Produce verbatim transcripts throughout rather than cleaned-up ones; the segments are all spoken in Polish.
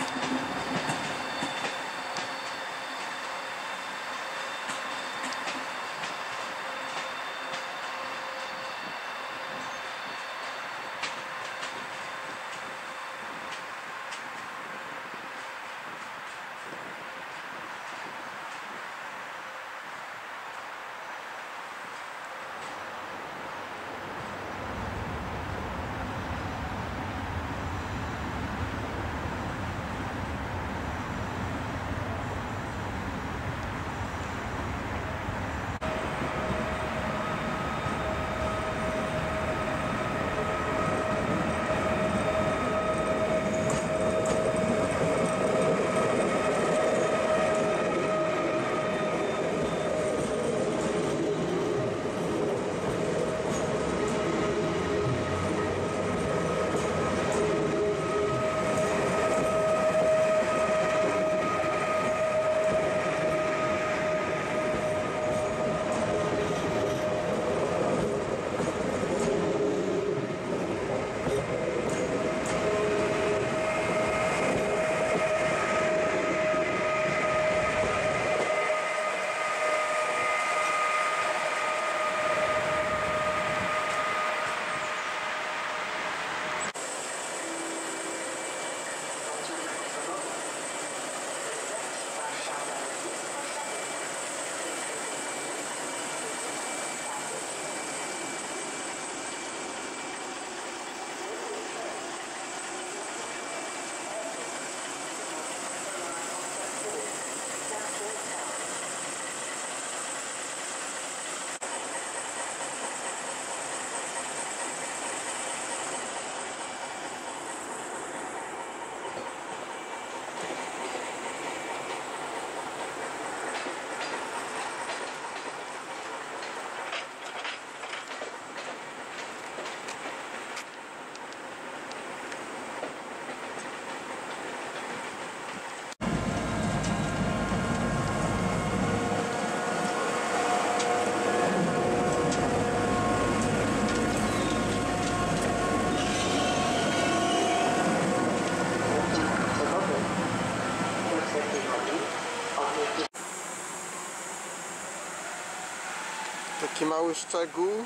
Taki mały szczegół,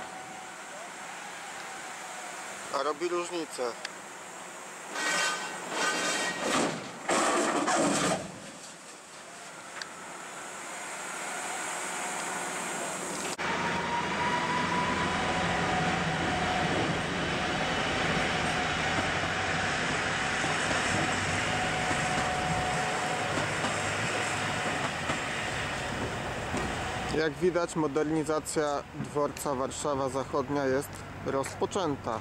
a robi różnicę. Jak widać, modernizacja dworca Warszawa Zachodnia jest rozpoczęta.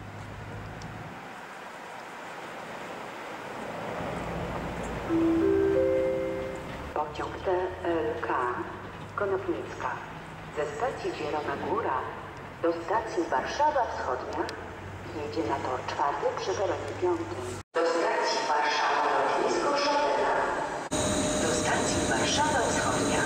Pociąg T L K Konopnicka ze stacji Zielona Góra do stacji Warszawa Wschodnia jedzie na tor czwarty przy peronie piątym. Do stacji Warszawa Lotnisko Chopina. Do stacji Warszawa Wschodnia.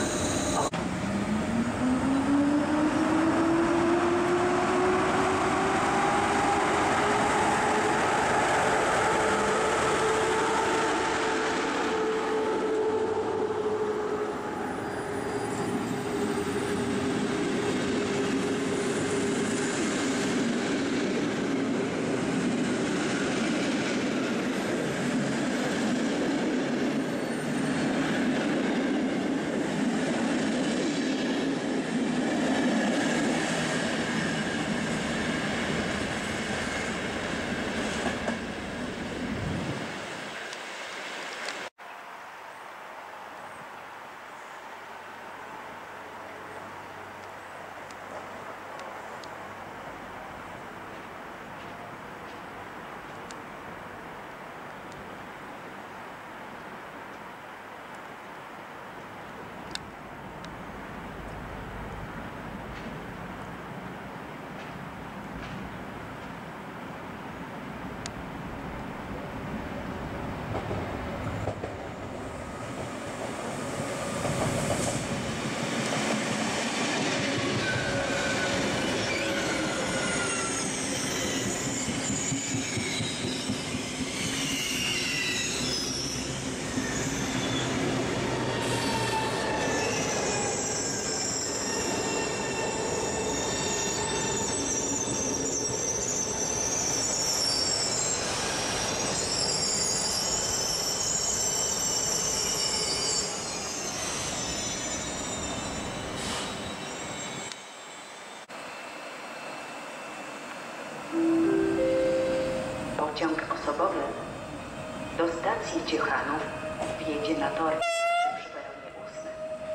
Pociąg osobowy do stacji Ciechanów wjedzie na tor przy peronie ósmym.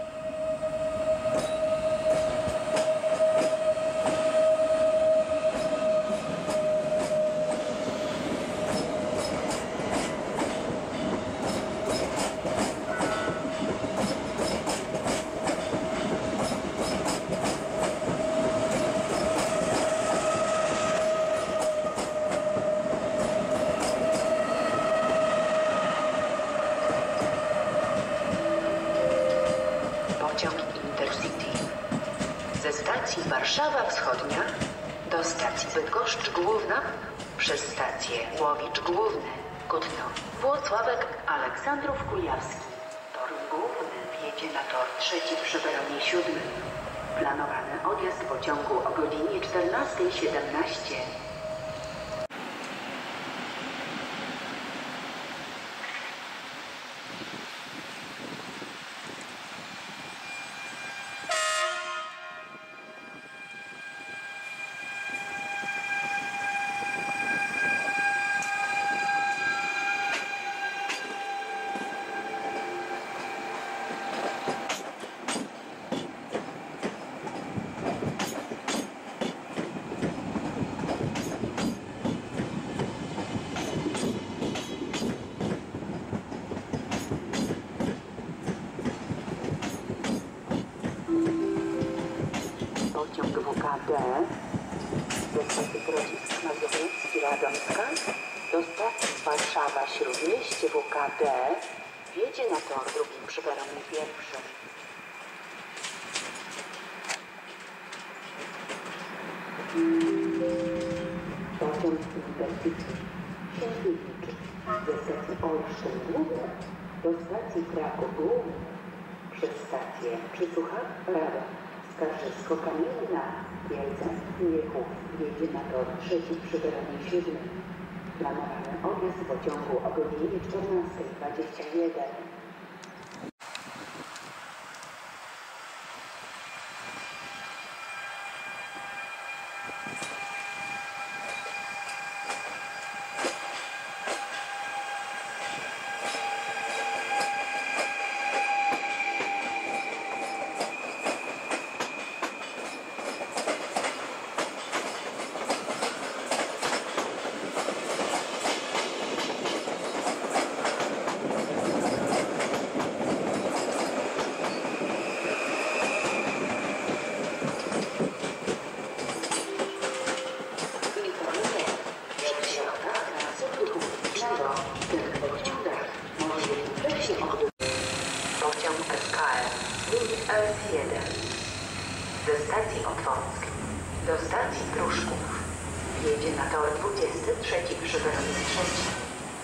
Pociąg Intercity ze stacji Warszawa Wschodnia do stacji Bydgoszcz Główna przez stację Łowicz Główny, Kutno, Włocławek, Aleksandrów Kujawski. Tor główny wjedzie na tor trzeci przy peronie siódmym. Planowany odjazd pociągu o godzinie czternastej siedemnaście. Pociąg W K D ze stacji Grodzisk Mazowiecki Radomska do stacji Warszawa Śródmieście W K D wjedzie na tor drugim przy peronie pierwszym. Pociąg Intercity Sienkiewicz ze stacji Olsztyn Główny do stacji Kraków Główny przez stację Przysłucha, Radom, Skarżysko-Kamienna, Kielce, Miechów wjedzie na tor trzeci przy peronie siódmym. Planowany odjazd pociągu o godzinie czternastej dwadzieścia jeden. Pociąg S K S linii S jeden ze stacji Otwocka do stacji Pruszków wjedzie na tor dwudziesty trzeci przy peronie trzecim.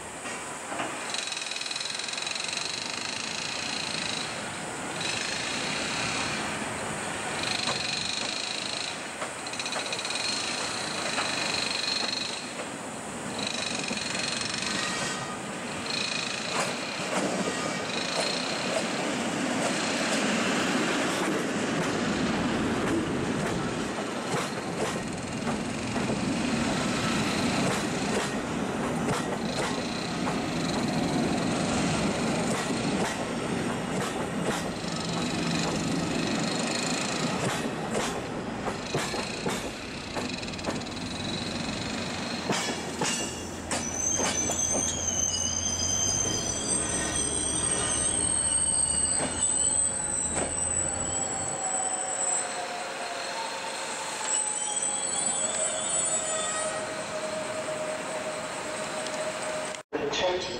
Trzeci.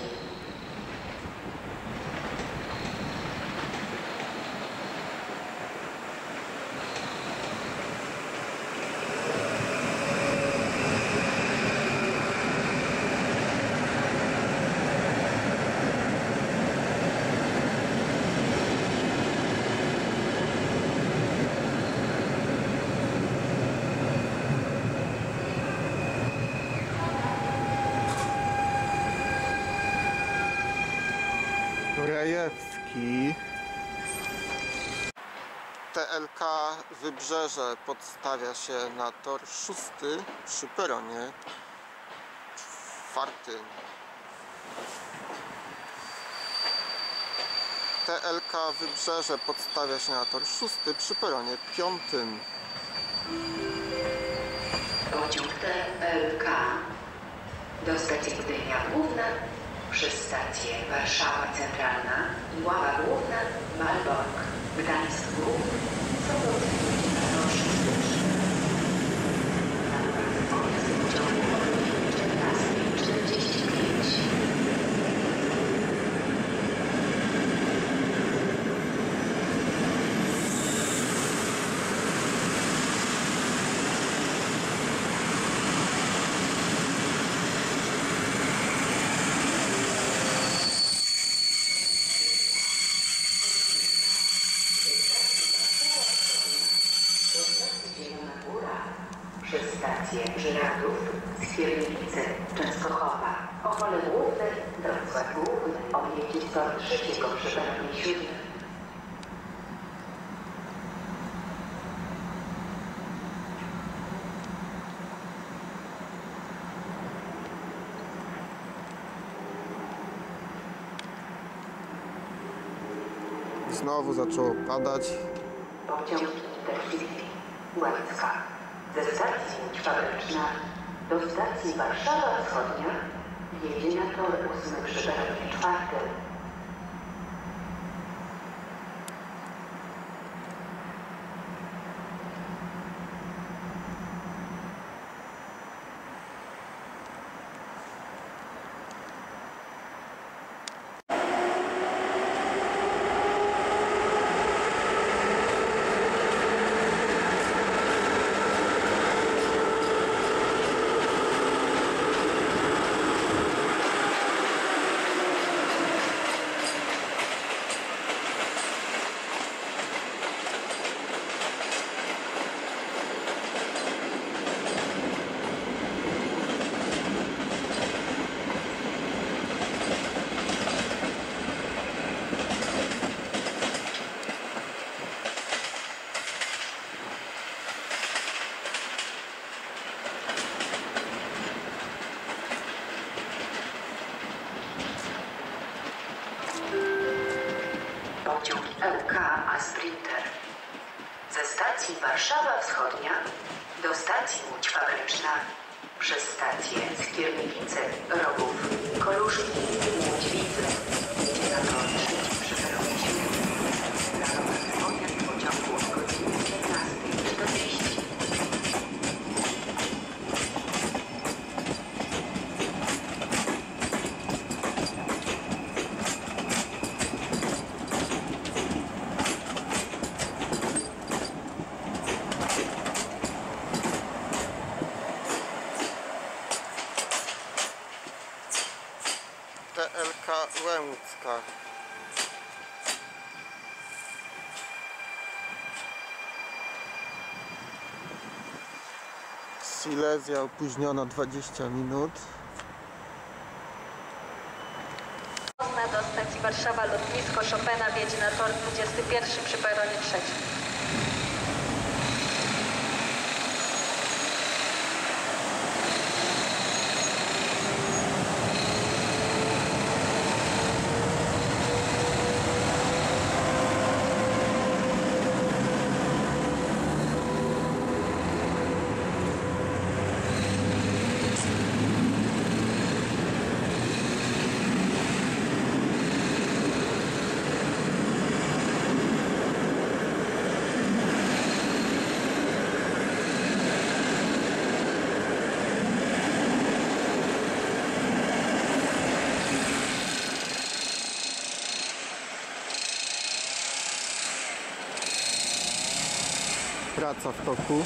Rajewski. T L K Wybrzeże podstawia się na tor szósty przy peronie czwarty. T L K Wybrzeże podstawia się na tor szósty przy peronie piątym. Pociąg T L K do stacji Gdynia Główna przez stację Warszawa Centralna i Ława Główna Malbork. Gdańsk Główny Sobot czternasta czterdzieści pięć. Przez stację Żyrardów, Skierniewice, Częstochowa, Ochole Główne, Wrocław Główny objedzie tor trzeciego przy peronie siódmym. Znowu zaczęło padać. Pociąg Intercity Łęcka ze stacji Łódź Fabryczna do stacji Warszawa Wschodnia jedzie na tor ósmy przy peronie czwartym. Pociąg L K A Sprinter ze stacji Warszawa Wschodnia do stacji Łódź Fabryczna przez stację Skierniewice, Rogów, Koluszki, Łódźwice jedzie na tor trzeci przy peronie siódmym. Planowany pojazd pociągu o godzinie piętnastej czterdzieści. T L K Łęcka. Silesia opóźniona dwadzieścia minut. Do stacji Warszawa Lotnisko Chopina wjedzie na tor dwudziesty pierwszy przy peronie trzecim. Praca w toku.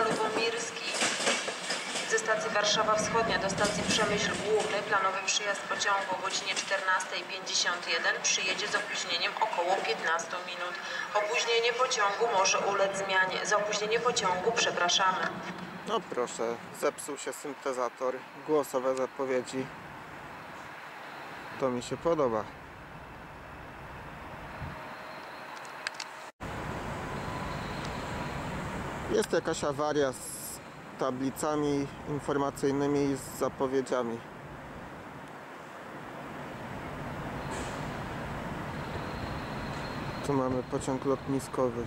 Lubomirski ze stacji Warszawa Wschodnia do stacji Przemyśl Główny. Planowy przyjazd pociągu o godzinie czternastej pięćdziesiąt jeden przyjedzie z opóźnieniem około piętnaście minut. Opóźnienie pociągu może ulec zmianie. Za opóźnienie pociągu przepraszamy. No proszę, zepsuł się syntezator, głosowe zapowiedzi. To mi się podoba. Jest jakaś awaria z tablicami informacyjnymi i z zapowiedziami. Tu mamy pociąg lotniskowy.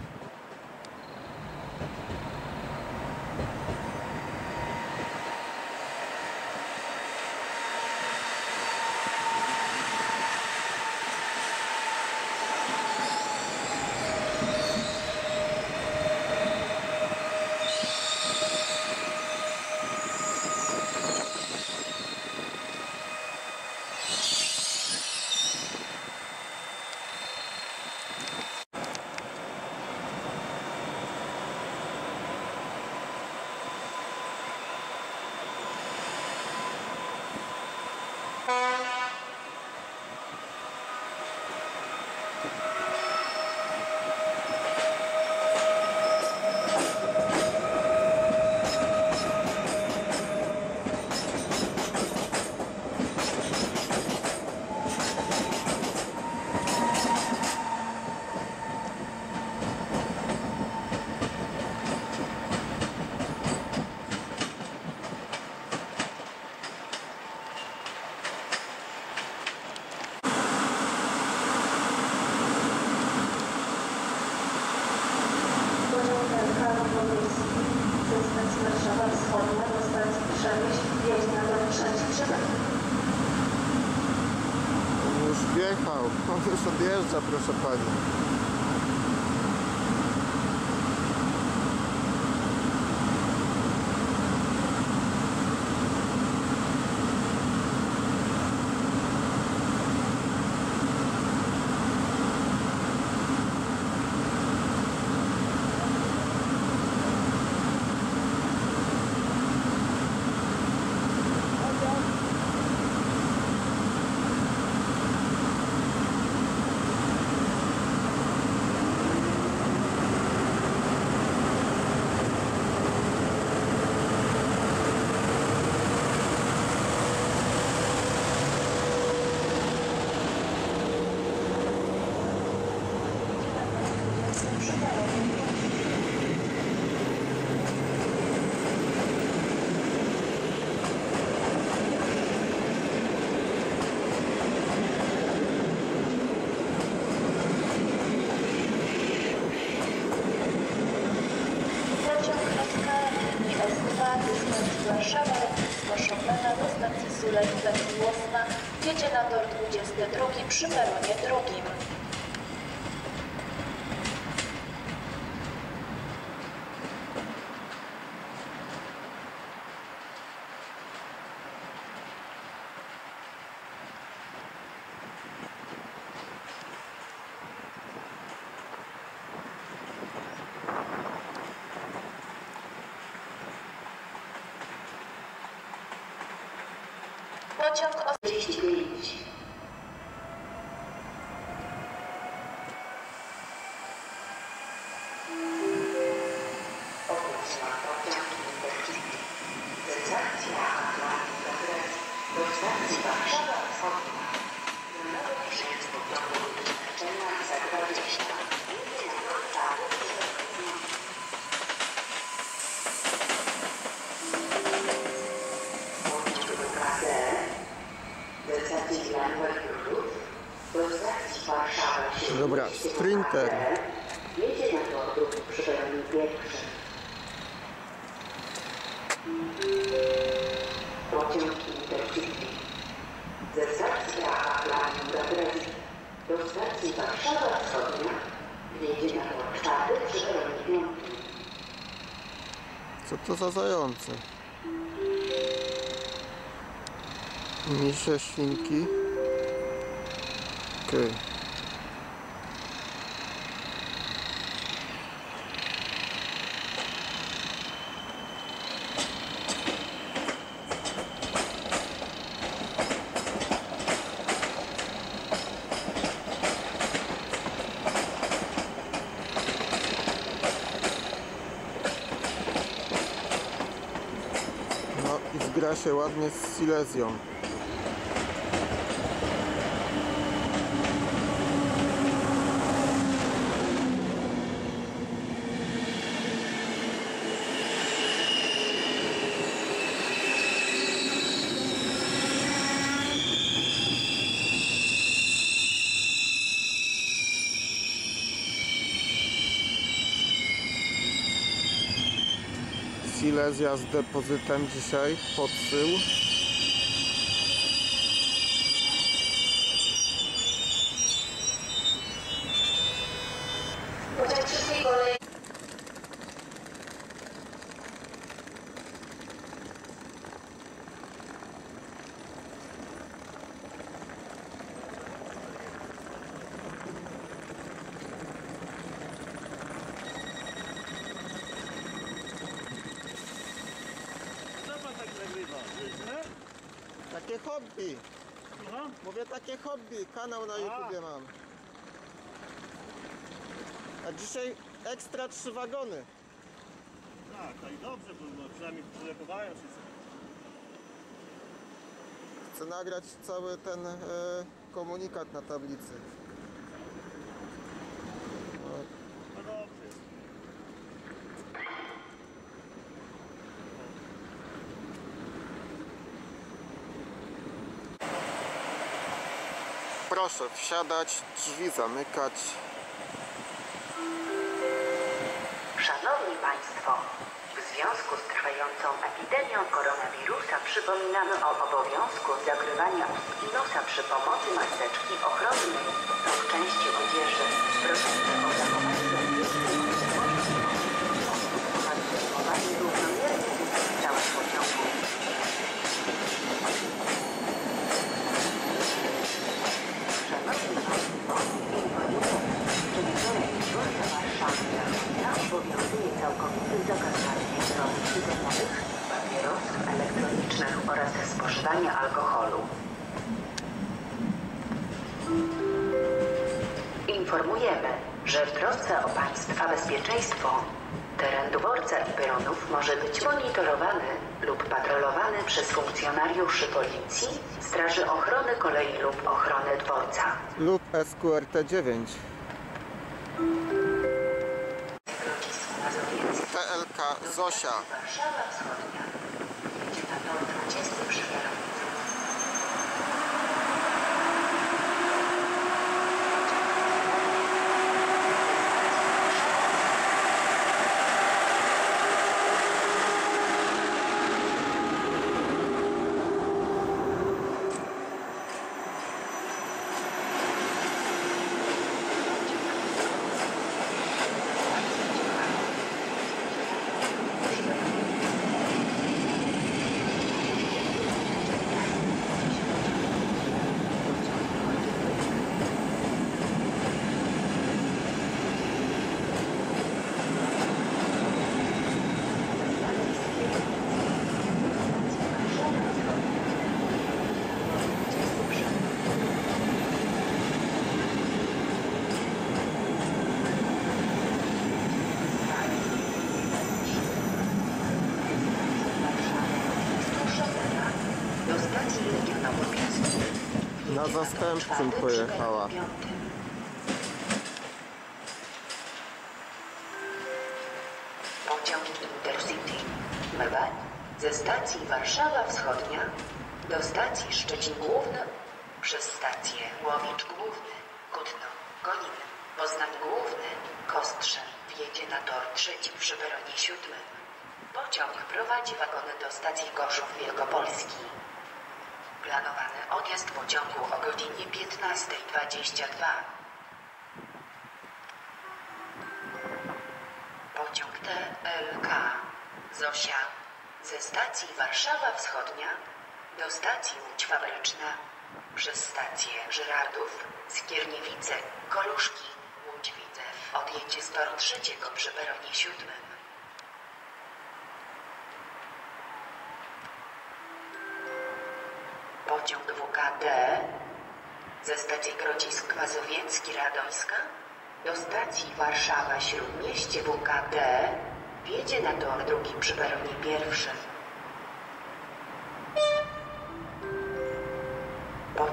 Warszawa Wschodnia do stacji Przemyśl wjedzie na tor trzeci przypęd. On już wjechał, on już odjeżdża, proszę pani. Warszawa, lotnisko Chopina do stacji Sulejówek Głosna jedzie na tor dwudziesty drugi przy peronie drugim. Pociąg o trzydzieści pięć. Obecna pociąg Intercity ze stacji Atlantic do stacji Warszawa Wschodnia. Na nowy przyjazd pociągu wyznaczenia za dwadzieścia. Jedzie na tor czwarty. Dobra, Sprinter. Jedzie na tor drugi przy peronie pierwszym. Pociąg Intercity ze stacji Atlantic do stacji Warszawa Wschodnia jedzie na tor czwarty przy peronie piątym. Co to za zające? Misie, świnki. Okej. Okay. zgra się ładnie z Silesią. Silesia z depozytem dzisiaj, podsył. Pociąg szybkiej kolei. Takie hobby. Słucham? Mówię takie hobby. Kanał na YouTubie mam. A dzisiaj ekstra trzy wagony. Tak, to i dobrze, bo no, przynajmniej przylepowają się. Chcę nagrać cały ten e, komunikat na tablicy. No, No dobrze. proszę wsiadać, drzwi zamykać. Szanowni Państwo, w związku z trwającą epidemią koronawirusa przypominamy o obowiązku zakrywania ust i nosa przy pomocy maseczki ochronnej lub części odzieży. Prosimy o zachowanie zachowanie równomiernej dystans w całym pociągu. Szanowni Państwo, informuję, że wczoraj dworca Warszawy obowiązuje całkowity zakaz handlu wyrobów tytoniowych, papierosów elektronicznych oraz spożywania alkoholu. Informujemy, że w trosce o Państwa bezpieczeństwo teren dworca i peronów może być monitorowany lub patrolowany przez funkcjonariuszy policji, Straży Ochrony Kolei lub Ochrony Dworca. Lub S Q R T dziewięć. T L K Zosia. Warszawa Wschodnia. Jedzie na tor dwudziesty przy kierownicy. Na zastępczym pojechała. Pociąg Intercity Mebel ze stacji Warszawa Wschodnia do stacji Szczecin Główny przez stację Łowicz Główny, Kutno, Konin, Poznań Główny, Kostrze wjedzie na tor trzeci przy peronie siódmym. Pociąg prowadzi wagony do stacji Gorzów Wielkopolski. Planowany odjazd pociągu o godzinie piętnastej dwadzieścia dwa. Pociąg T L K Zosia ze stacji Warszawa Wschodnia do stacji Łódź Fabryczna przez stację Żyrardów, Skierniewice, Koluszki, Łódź Widzew odjedzie z toru trzeciego przy peronie siódmym. Pociąg W K D ze stacji Grodzisk Mazowiecki-Radońska do stacji Warszawa Śródmieście W K D wjedzie na tor drugi przy peronie pierwszym.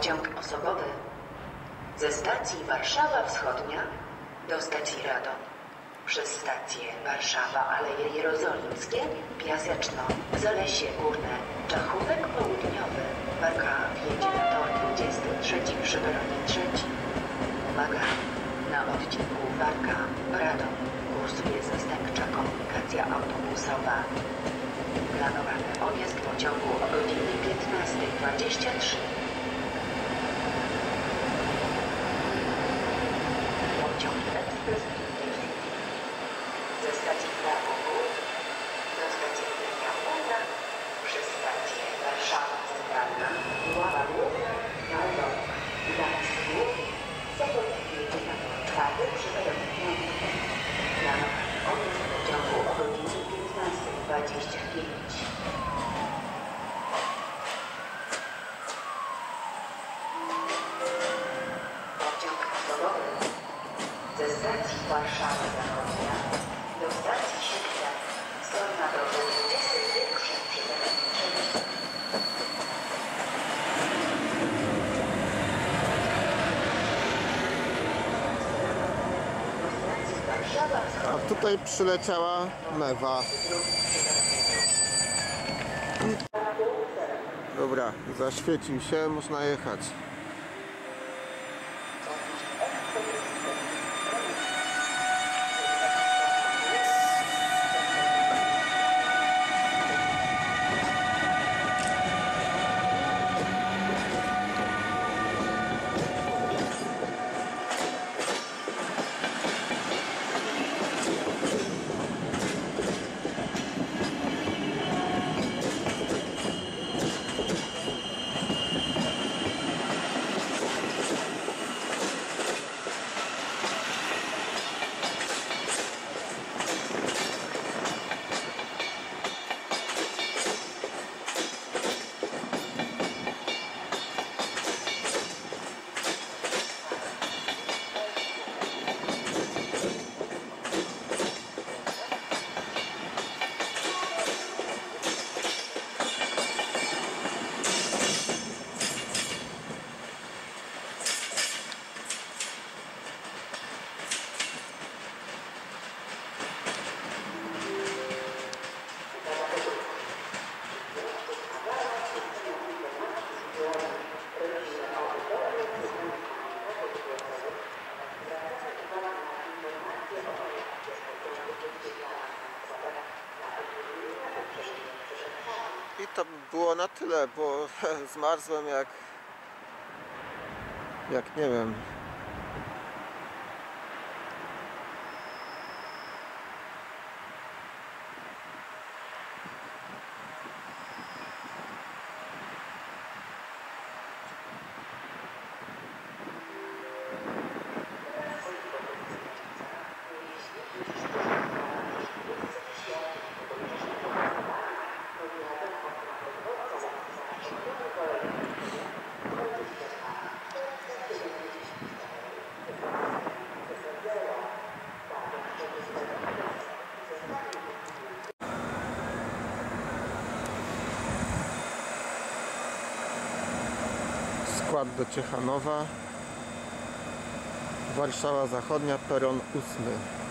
Pociąg osobowy ze stacji Warszawa Wschodnia do stacji Radom przez stacje Warszawa, Aleje Jerozolimskie, Piaseczno, Zalesie Górne, Czachówek Południowy. Warka wjedzie na tor dwudziesty trzeci przy peronie trzecim. Uwaga! Na odcinku Warka-Radom kursuje zastępcza komunikacja autobusowa. Planowany odjazd pociągu o godzinie piętnastej dwadzieścia trzy. Pociąg ekspres ze stacji Kraków do stacji Gdynia przez stację Warszawa Centralna, Ława Główna, Nowok, Gdańsk Główny, Sopot wjedzie na tor czwarty przy peronie piątym. Planowany odjazd pociągu o godzinie piętnastej dwadzieścia pięć. Pociąg osobowy ze stacji Warszawa Zachodnia do stacji Siedlca z na drodze dwudziesty pierwszy przy peronie trzecim. Do stacji Warszawa Wschodnia. A tutaj przyleciała mewa. Dobra, zaświecił się, można jechać. I to było na tyle, bo zmarzłem jak, jak nie wiem. Skład do Ciechanowa, Warszawa Zachodnia, peron ósmy.